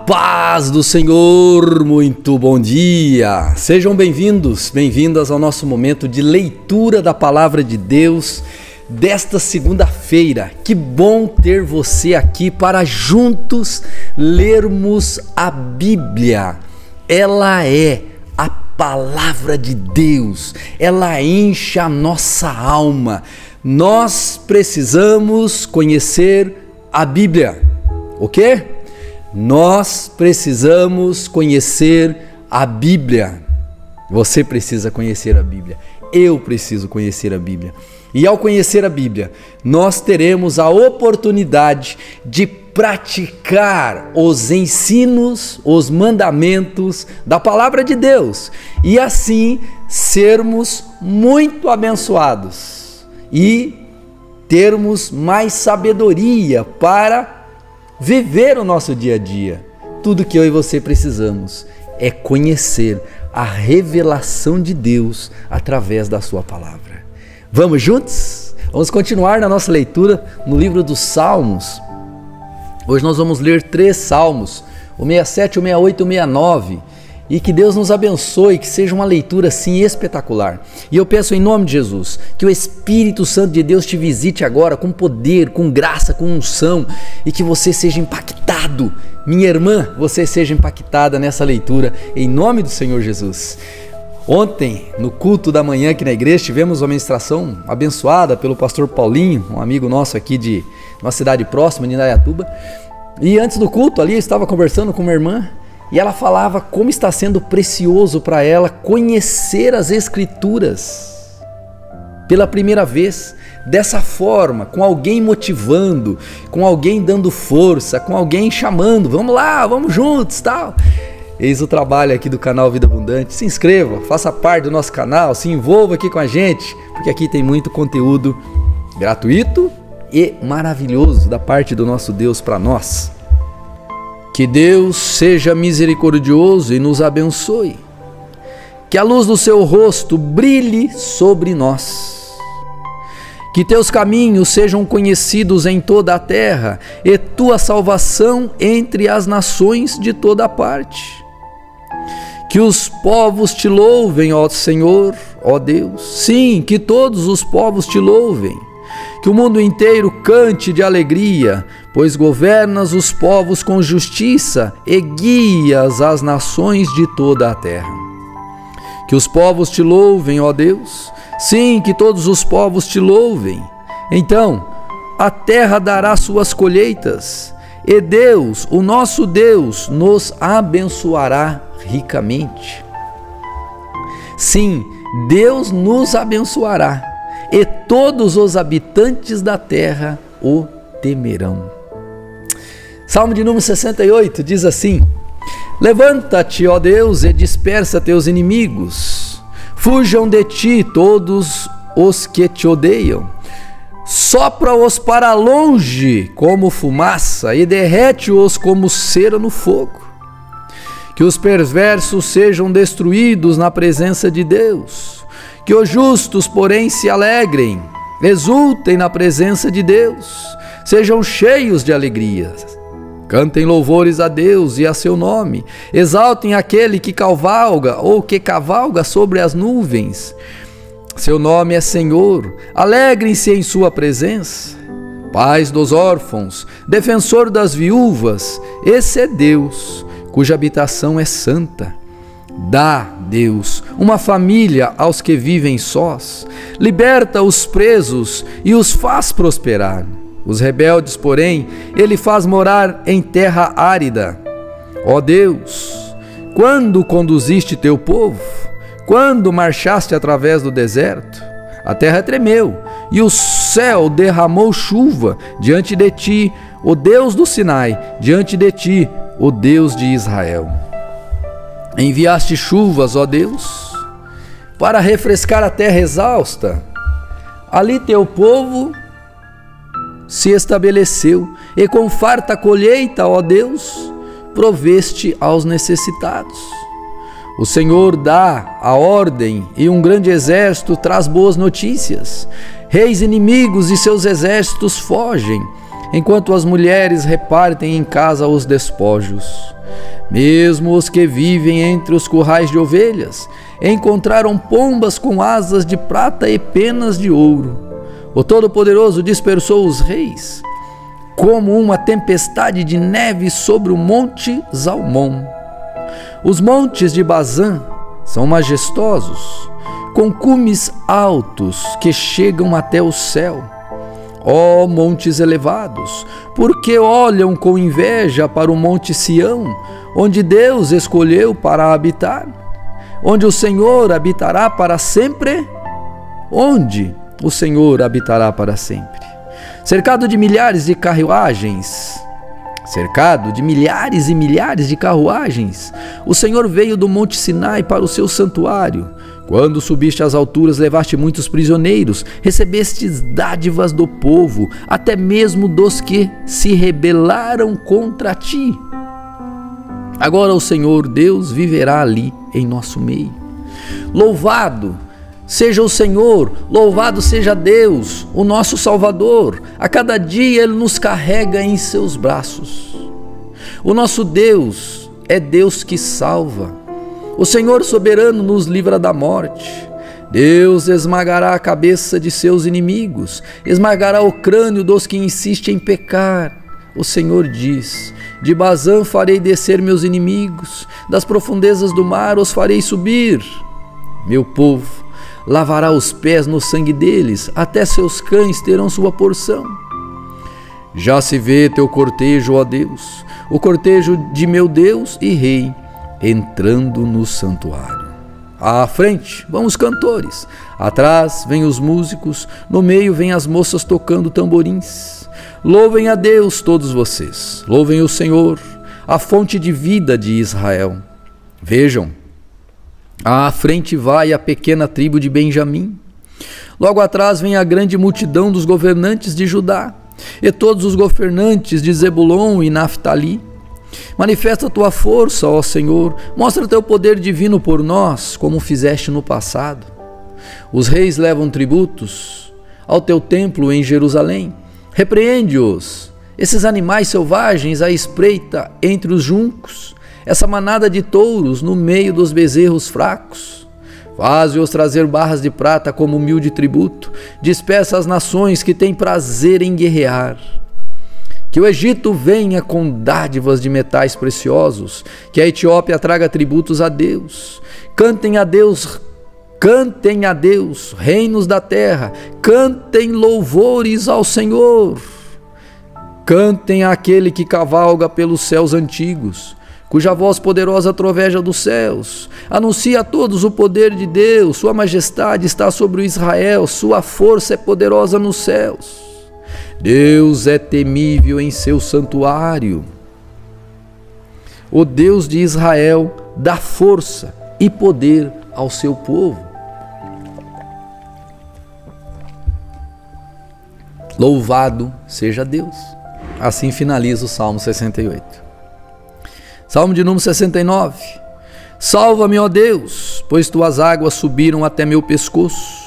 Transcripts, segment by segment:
Paz do Senhor, muito bom dia! Sejam bem-vindos, bem-vindas ao nosso momento de leitura da Palavra de Deus desta segunda-feira. Que bom ter você aqui para juntos lermos a Bíblia. Ela é a Palavra de Deus, ela enche a nossa alma. Nós precisamos conhecer a Bíblia, ok? Nós precisamos conhecer a Bíblia. Você precisa conhecer a Bíblia. Eu preciso conhecer a Bíblia. E ao conhecer a Bíblia, nós teremos a oportunidade de praticar os ensinos, os mandamentos da Palavra de Deus e assim sermos muito abençoados e termos mais sabedoria para viver o nosso dia a dia. Tudo que eu e você precisamos é conhecer a revelação de Deus através da sua palavra. Vamos juntos? Vamos continuar na nossa leitura no livro dos Salmos. Hoje nós vamos ler 3 salmos, o 67, o 68 e o 69. E que Deus nos abençoe, que seja uma leitura assim espetacular. E eu peço em nome de Jesus, que o Espírito Santo de Deus te visite agora com poder, com graça, com unção, e que você seja impactado. Minha irmã, você seja impactada nessa leitura, em nome do Senhor Jesus. Ontem, no culto da manhã aqui na igreja, tivemos uma ministração abençoada pelo pastor Paulinho, um amigo nosso aqui de uma cidade próxima, de Indaiatuba. E antes do culto ali, eu estava conversando com uma irmã, e ela falava como está sendo precioso para ela conhecer as Escrituras pela primeira vez, dessa forma, com alguém motivando, com alguém dando força, com alguém chamando, vamos lá, vamos juntos, tal. Eis o trabalho aqui do canal Vida Abundante. Se inscreva, faça parte do nosso canal, se envolva aqui com a gente, porque aqui tem muito conteúdo gratuito e maravilhoso da parte do nosso Deus para nós. Que Deus seja misericordioso e nos abençoe. Que a luz do seu rosto brilhe sobre nós. Que teus caminhos sejam conhecidos em toda a terra e tua salvação entre as nações de toda parte. Que os povos te louvem, ó Senhor, ó Deus. Sim, que todos os povos te louvem. Que o mundo inteiro cante de alegria, pois governas os povos com justiça e guias as nações de toda a terra. Que os povos te louvem, ó Deus. Sim, que todos os povos te louvem. Então, a terra dará suas colheitas, e Deus, o nosso Deus, nos abençoará ricamente. Sim, Deus nos abençoará, e todos os habitantes da terra o temerão. Salmo de número 68 diz assim: levanta-te, ó Deus, e dispersa teus inimigos. Fujam de ti todos os que te odeiam. Sopra-os para longe como fumaça e derrete-os como cera no fogo. Que os perversos sejam destruídos na presença de Deus. Que os justos, porém, se alegrem, exultem na presença de Deus, sejam cheios de alegria. Cantem louvores a Deus e a seu nome, exaltem aquele que cavalga ou que cavalga sobre as nuvens. Seu nome é Senhor, alegrem-se em sua presença. Paz dos órfãos, defensor das viúvas, esse é Deus, cuja habitação é santa. Dá, Deus, uma família aos que vivem sós, liberta os presos e os faz prosperar. Os rebeldes, porém, ele faz morar em terra árida. Ó Deus, quando conduziste teu povo, quando marchaste através do deserto, a terra tremeu e o céu derramou chuva diante de ti, o Deus do Sinai, diante de ti, o Deus de Israel. Enviaste chuvas, ó Deus, para refrescar a terra exausta. Ali teu povo se estabeleceu, e com farta colheita, ó Deus, proveste aos necessitados. O Senhor dá a ordem e um grande exército traz boas notícias. Reis inimigos e seus exércitos fogem. enquanto as mulheres repartem em casa os despojos. Mesmo os que vivem entre os currais de ovelhas encontraram pombas com asas de prata e penas de ouro. O Todo-Poderoso dispersou os reis, como uma tempestade de neve sobre o monte Zalmon. Os montes de Bazã são majestosos, com cumes altos que chegam até o céu. Ó montes elevados, porque olham com inveja para o monte Sião, onde Deus escolheu para habitar? Onde o Senhor habitará para sempre? Onde o Senhor habitará para sempre? Cercado de milhares de carruagens, cercado de milhares e milhares de carruagens, o Senhor veio do monte Sinai para o seu santuário. Quando subiste às alturas, levaste muitos prisioneiros, recebestes dádivas do povo, até mesmo dos que se rebelaram contra ti. Agora o Senhor Deus viverá ali em nosso meio. Louvado seja o Senhor, louvado seja Deus, o nosso Salvador. A cada dia Ele nos carrega em seus braços. O nosso Deus é Deus que salva. O Senhor soberano nos livra da morte. Deus esmagará a cabeça de seus inimigos, esmagará o crânio dos que insistem em pecar. O Senhor diz: de Bazã farei descer meus inimigos, das profundezas do mar os farei subir. Meu povo lavará os pés no sangue deles, até seus cães terão sua porção. Já se vê teu cortejo, ó Deus, o cortejo de meu Deus e Rei, entrando no santuário. À frente vão os cantores, atrás vêm os músicos, no meio vêm as moças tocando tamborins. Louvem a Deus todos vocês, louvem o Senhor, a fonte de vida de Israel. Vejam, à frente vai a pequena tribo de Benjamim. Logo atrás vem a grande multidão dos governantes de Judá e todos os governantes de Zebulon e Naftali. Manifesta a tua força, ó Senhor, mostra teu poder divino por nós, como fizeste no passado. Os reis levam tributos ao teu templo em Jerusalém. Repreende-os, esses animais selvagens à espreita entre os juncos, essa manada de touros no meio dos bezerros fracos. Faze-os trazer barras de prata como humilde tributo, dispersa as nações que têm prazer em guerrear. Que o Egito venha com dádivas de metais preciosos, que a Etiópia traga tributos a Deus. Cantem a Deus, reinos da terra, cantem louvores ao Senhor. Cantem àquele que cavalga pelos céus antigos, cuja voz poderosa troveja dos céus. Anuncia a todos o poder de Deus, sua majestade está sobre o Israel, sua força é poderosa nos céus. Deus é temível em seu santuário. O Deus de Israel dá força e poder ao seu povo. Louvado seja Deus. Assim finaliza o Salmo 68. Salmo de número 69. Salva-me, ó Deus, pois tuas águas subiram até meu pescoço.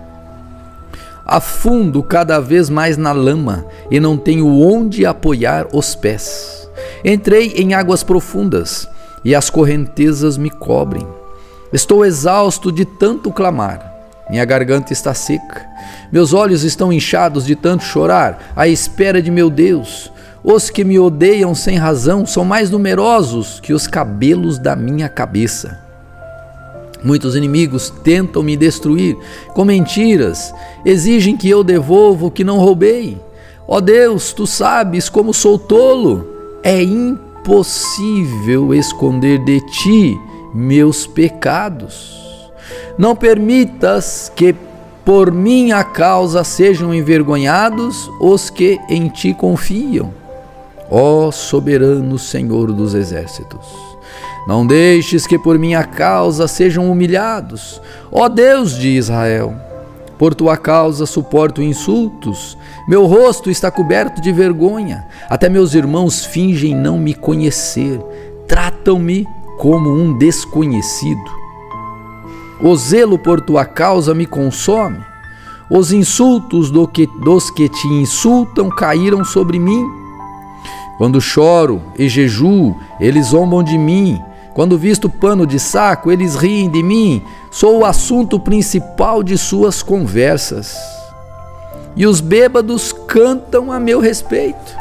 Afundo cada vez mais na lama e não tenho onde apoiar os pés. Entrei em águas profundas e as correntezas me cobrem. Estou exausto de tanto clamar. Minha garganta está seca. Meus olhos estão inchados de tanto chorar à espera de meu Deus. Os que me odeiam sem razão são mais numerosos que os cabelos da minha cabeça. Muitos inimigos tentam me destruir com mentiras, exigem que eu devolva o que não roubei. Ó Deus, tu sabes como sou tolo. É impossível esconder de ti meus pecados. Não permitas que por minha causa sejam envergonhados os que em ti confiam. Ó soberano Senhor dos exércitos, não deixes que por minha causa sejam humilhados, ó Deus de Israel. Por tua causa suporto insultos, meu rosto está coberto de vergonha, até meus irmãos fingem não me conhecer, tratam-me como um desconhecido. O zelo por tua causa me consome, Os insultos dos que te insultam caíram sobre mim. Quando choro e jejuo, eles zombam de mim. Quando visto pano de saco, eles riem de mim. Sou o assunto principal de suas conversas. E os bêbados cantam a meu respeito.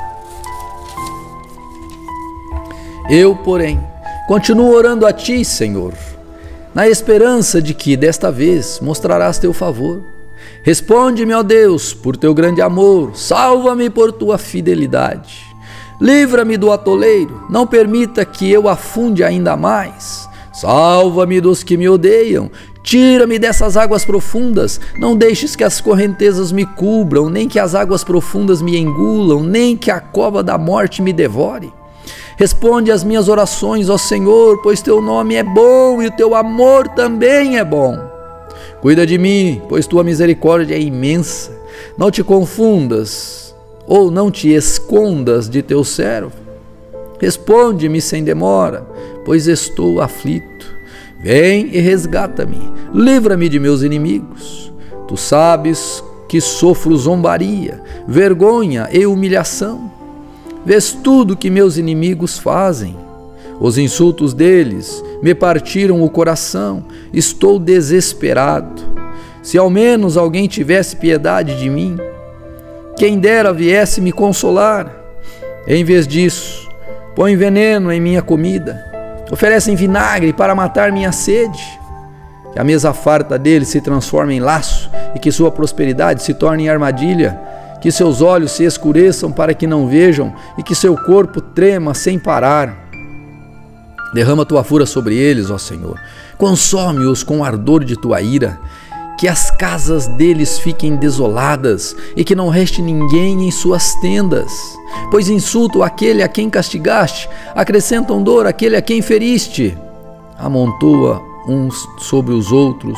Eu, porém, continuo orando a ti, Senhor, na esperança de que, desta vez, mostrarás teu favor. Responde-me, ó Deus, por teu grande amor. Salva-me por tua fidelidade. Livra-me do atoleiro, não permita que eu afunde ainda mais. Salva-me dos que me odeiam, tira-me dessas águas profundas. Não deixes que as correntezas me cubram, nem que as águas profundas me engulam, nem que a cova da morte me devore. Responde às minhas orações, ó Senhor, pois teu nome é bom e o teu amor também é bom. Cuida de mim, pois tua misericórdia é imensa. Não te confundas ou não te escondas de teu servo. Responde-me sem demora, pois estou aflito. Vem e resgata-me, livra-me de meus inimigos. Tu sabes que sofro zombaria, vergonha e humilhação. Vês tudo que meus inimigos fazem. Os insultos deles me partiram o coração. Estou desesperado. Se ao menos alguém tivesse piedade de mim, quem dera viesse me consolar. Em vez disso, põem veneno em minha comida, oferecem vinagre para matar minha sede. Que a mesa farta deles se transforme em laço e que sua prosperidade se torne em armadilha. Que seus olhos se escureçam para que não vejam e que seu corpo trema sem parar. Derrama tua fúria sobre eles, ó Senhor. Consome-os com o ardor de tua ira. Que as casas deles fiquem desoladas e que não reste ninguém em suas tendas. Pois insultam aquele a quem castigaste, acrescentam dor àquele a quem feriste. Amontoa uns sobre os outros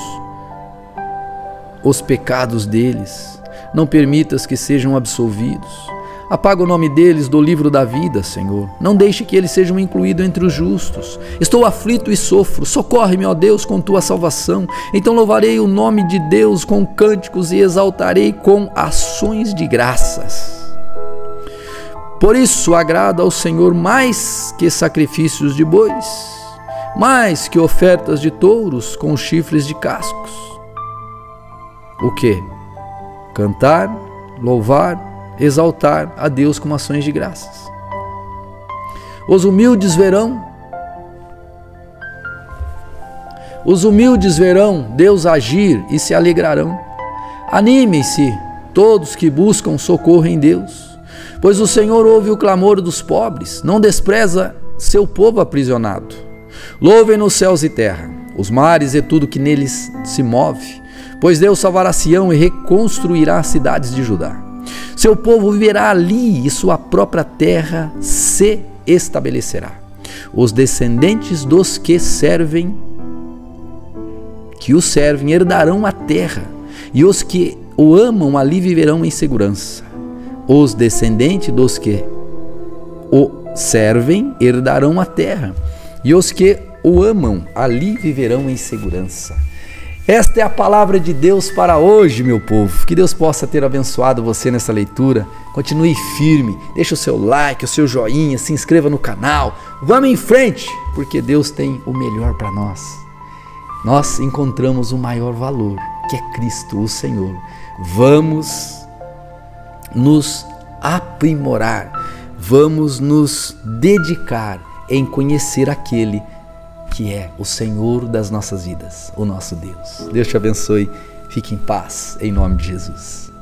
os pecados deles. Não permitas que sejam absolvidos. Apaga o nome deles do livro da vida, Senhor. Não deixe que eles sejam incluídos entre os justos. Estou aflito e sofro. Socorre-me, ó Deus, com tua salvação. Então louvarei o nome de Deus com cânticos e exaltarei com ações de graças. Por isso agrada ao Senhor mais que sacrifícios de bois, mais que ofertas de touros com chifres de cascos. O quê? Cantar, louvar, exaltar a Deus com ações de graças. Os humildes verão Deus agir e se alegrarão. Animem-se todos que buscam socorro em Deus, pois o Senhor ouve o clamor dos pobres, não despreza seu povo aprisionado. Louvem nos céus e terra, os mares e tudo que neles se move, pois Deus salvará Sião e reconstruirá as cidades de Judá. Seu povo viverá ali e sua própria terra se estabelecerá. Os descendentes dos que o servem herdarão a terra, e os que o amam ali viverão em segurança. Os descendentes dos que o servem herdarão a terra, e os que o amam ali viverão em segurança. Esta é a palavra de Deus para hoje, meu povo. Que Deus possa ter abençoado você nessa leitura. Continue firme, deixe o seu like, o seu joinha, se inscreva no canal. Vamos em frente, porque Deus tem o melhor para nós. Nós encontramos o maior valor, que é Cristo, o Senhor. Vamos nos aprimorar, vamos nos dedicar em conhecer aquele que é o Senhor das nossas vidas, o nosso Deus. Deus te abençoe, fique em paz, em nome de Jesus.